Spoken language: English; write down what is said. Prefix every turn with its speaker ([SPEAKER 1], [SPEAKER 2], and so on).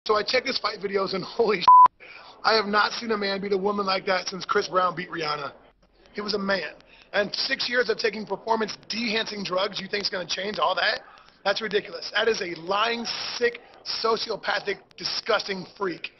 [SPEAKER 1] So I check his fight videos and holy shit, I have not seen a man beat a woman like that since Chris Brown beat Rihanna. He was a man. And 6 years of taking performance de-enhancing drugs, you think is going to change all that? That's ridiculous. That is a lying, sick, sociopathic, disgusting freak.